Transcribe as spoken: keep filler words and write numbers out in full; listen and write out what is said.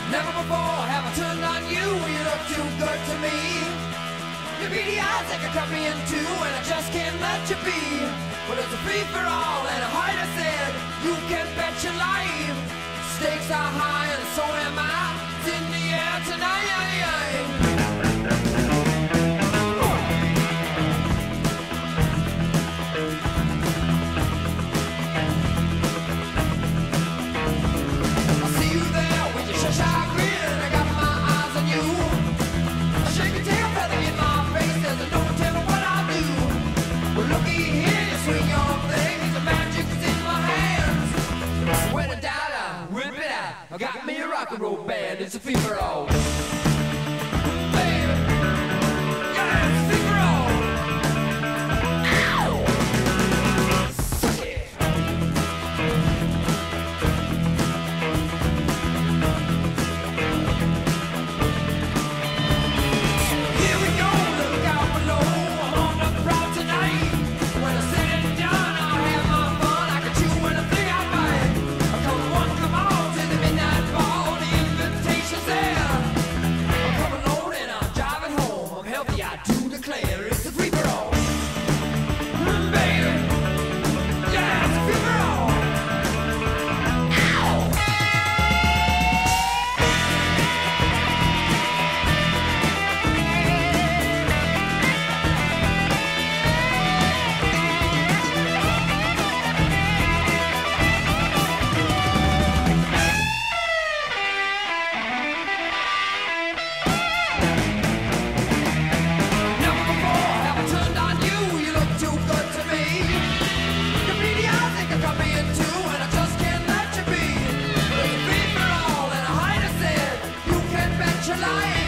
Never before have I turned on you. You look too good to me. Your beady eyes they can cut me in two, and I just can't let you be. But it's a free for all, and a heart I said you can bet your life. Stakes are high, and so am I. It's in the air tonight. I got me a rock and roll band, it's a free-for-all. Baby, yeah, it's a free-for-all. Ow! Suck it. Here we go, look out below. I'm on the prowl tonight. When I sit it down, I'll have my fun. I can chew anything I bite. Come on, come on. Life.